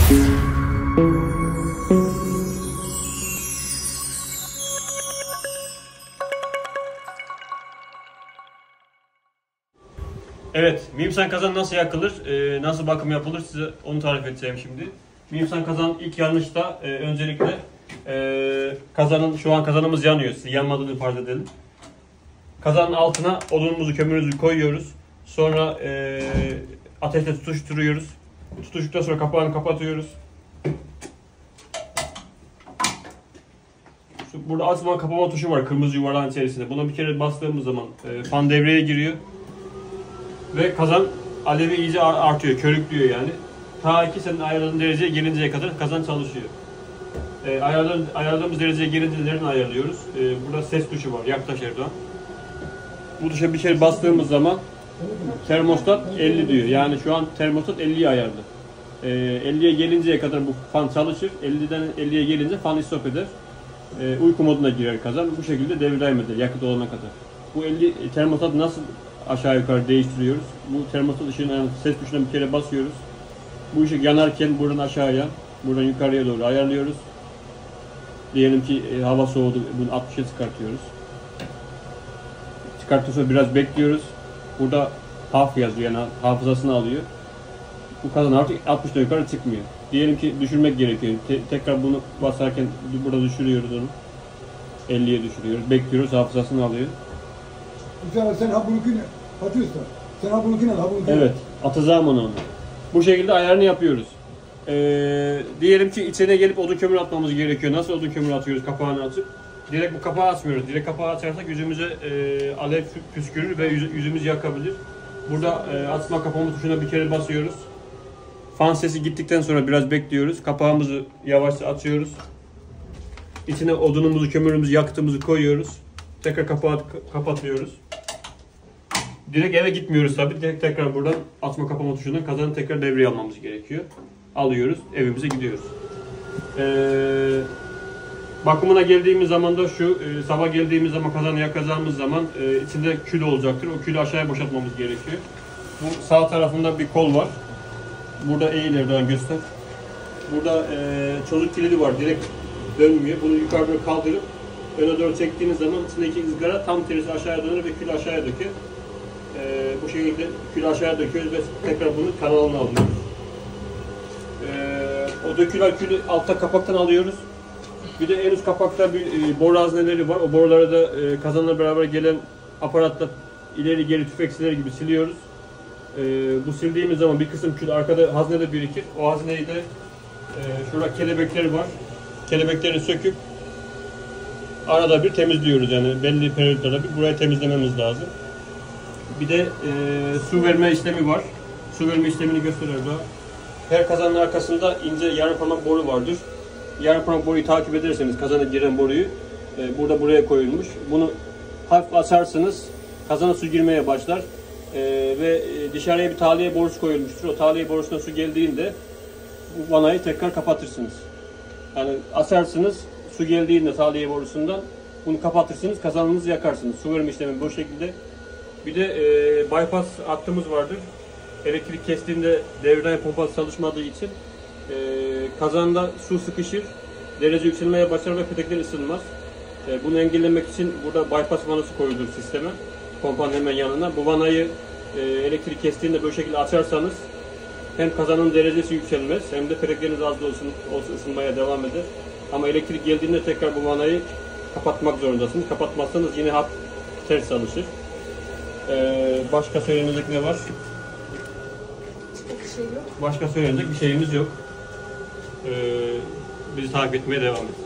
Evet, Mimsan kazan nasıl yakılır, nasıl bakım yapılır size onu tarif edeceğim şimdi. Mimsan kazan ilk yanlışta öncelikle şu an kazanımız yanıyor. Size yanmadığını farz edelim. Kazanın altına odunumuzu, kömürümüzü koyuyoruz. Sonra ateşte tutuşturuyoruz. Tutuştuktan sonra kapağını kapatıyoruz. Burada açma kapama tuşu var kırmızı yuvarlağın içerisinde. Buna bir kere bastığımız zaman fan devreye giriyor. Ve kazan alevi iyice artıyor, körüklüyor yani. Ta ki senin ayarladığın dereceye gelinceye kadar kazan çalışıyor. Ayarladığımız dereceye gelince nereden ayarlıyoruz? Burada ses tuşu var, yaklaş Erdoğan. Bu tuşa bir kere bastığımız zaman termostat 50 diyor. Yani şu an termostat 50'ye ayarlı. 50'ye gelinceye kadar bu fan çalışır. 50'den 50'ye gelince fan istop eder. Uyku moduna girer kazan. Bu şekilde devre daim eder yakıt olana kadar. Bu 50 termostat nasıl aşağı yukarı değiştiriyoruz? Bu termostat ışığına, ses tuşuna bir kere basıyoruz. Bu ışık yanarken buradan aşağıya, buradan yukarıya doğru ayarlıyoruz. Diyelim ki hava soğudu, bunu 60'a çıkartıyoruz. Çıkarttıktan sonra biraz bekliyoruz. Burada haf yazıyor, yani hafızasını alıyor. Bu kazan artık 60'dan yukarı çıkmıyor. Diyelim ki düşürmek gerekiyor. Tekrar bunu basarken burada düşürüyoruz onu. 50'ye düşürüyoruz. Bekliyoruz, hafızasını alıyor. Sen ha bunu güne atıyorsun. Sen ha bunu güne, ha bunu güne. Evet, atacağım onu. Bu şekilde ayarını yapıyoruz. Diyelim ki içine gelip odun kömür atmamız gerekiyor. Nasıl odun kömür atıyoruz kapağını açıp? Direkt bu kapağı açmıyoruz. Direkt kapağı açarsak yüzümüze alev püskürür ve yüzümüz yakabilir. Burada açma kapama tuşuna bir kere basıyoruz. Fan sesi gittikten sonra biraz bekliyoruz. Kapağımızı yavaşça açıyoruz. İçine odunumuzu, kömürümüzü, yakıtımızı koyuyoruz. Tekrar kapağı kapatıyoruz. Direkt eve gitmiyoruz tabii. Tekrar buradan açma kapama tuşundan kazanı tekrar devreye almamız gerekiyor. Alıyoruz, evimize gidiyoruz. Bakımına geldiğimiz zaman da şu, sabah geldiğimiz zaman kazanı yakacağımız zaman içinde kül olacaktır. O külü aşağıya boşaltmamız gerekiyor. Bu sağ tarafında bir kol var. Burada eğil Erdoğan göster. Burada çocuk kilidi var, direkt dönmüyor. Bunu yukarıda kaldırıp öne doğru çektiğiniz zaman içindeki ızgara tam tersi aşağıya dönür ve kül aşağıya döküyor. Bu şekilde kül aşağıya döküyoruz ve tekrar bunu kanalına alıyoruz. O dökülen külü altta kapaktan alıyoruz. Bir de en üst kapakta bir boru hazneleri var. O boruları da kazanla beraber gelen aparatla ileri geri tüfeksileri gibi siliyoruz. Bu sildiğimiz zaman bir kısım kül arkada haznede birikir. O hazneyi de şurada kelebekleri var. Kelebekleri söküp arada bir temizliyoruz, yani belli periyotlarda bir burayı temizlememiz lazım. Bir de su verme işlemi var. Su verme işlemini gösteriyor burada. Her kazanın arkasında ince yarım parmak boru vardır. Yarım parmak boruyu takip ederseniz kazana giren boruyu burada buraya koyulmuş. Bunu hafif açarsınız, kazana su girmeye başlar ve dışarıya bir tahliye borusu koyulmuştur. O tahliye borusuna su geldiğinde bu vanayı tekrar kapatırsınız. Yani açarsınız, su geldiğinde tahliye borusundan bunu kapatırsınız, kazanınızı yakarsınız. Su verme işlemi bu şekilde. Bir de bypass hattımız vardır. Elektrik kestiğinde devre pompası çalışmadığı için kazanda su sıkışır, derece yükselmeye başlar ve petekler ısınmaz. Bunu engellemek için burada bypass vanası koyulur sisteme, pompanın hemen yanına. Bu vanayı elektrik kestiğinde böyle şekilde açarsanız hem kazanın derecesi yükselmez hem de petekleriniz az da olsun ısınmaya devam eder. Ama elektrik geldiğinde tekrar bu vanayı kapatmak zorundasınız. Kapatmazsanız yine hat ters çalışır. Başka söylenecek ne var? Başka söylenecek bir şeyimiz yok. Bizi takip etmeye devam edin.